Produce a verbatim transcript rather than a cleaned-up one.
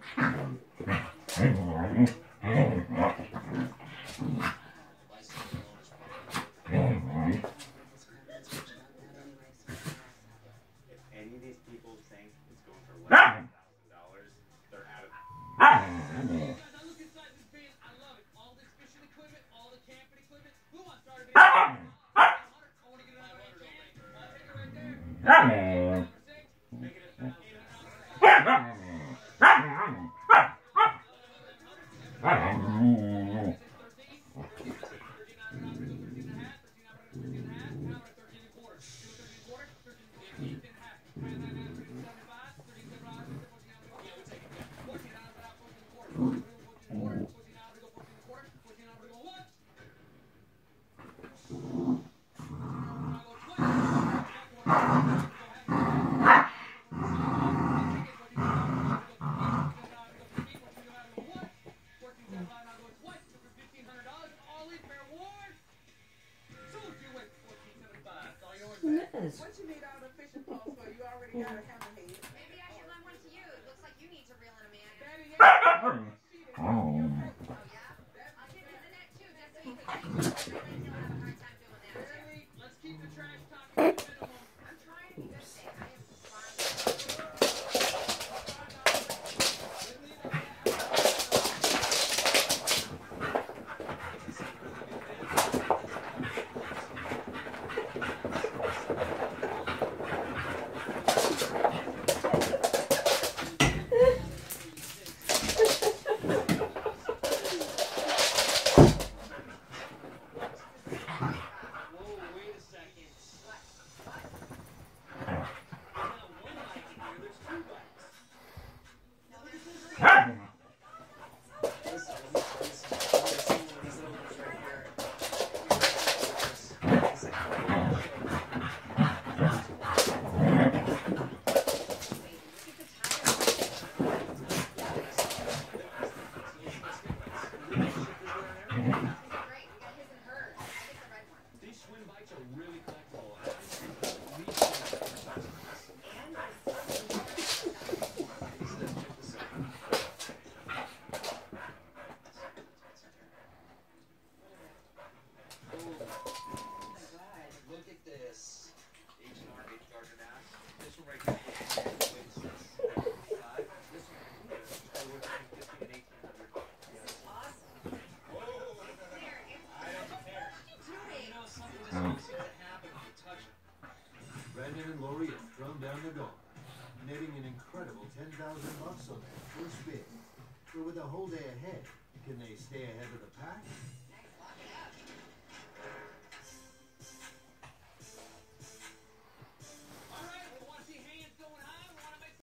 Any of these people think it's going for less than one thousand dollars, they're out of it. Yes. Once you made all the fishing poles, so you already got a hammerhead. Maybe I should lend one to you. It looks like you need to reel in a man. Daddy, yeah. Oh. Oh, yeah? I'll give you the net, too, just so you can take it. I bet you'll have a hard time doing that. Really? Let's keep the trash talk to the minimum. I'm trying to be good today. I am fine. Brandon and Lori have thrown down the gauntlet, netting an incredible ten thousand bucks on their first bid. But with a whole day ahead, can they stay ahead of the pack?